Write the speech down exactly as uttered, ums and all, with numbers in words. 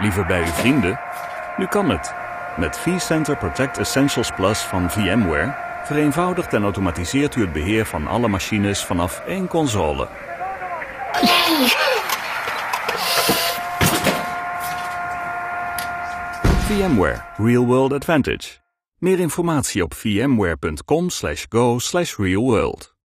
Liever bij uw vrienden? Nu kan het. Met vCenter Protect Essentials Plus van VMware vereenvoudigt en automatiseert u het beheer van alle machines vanaf één console. VMware Real World Advantage. Meer informatie op vmware punt com slash go slash real world.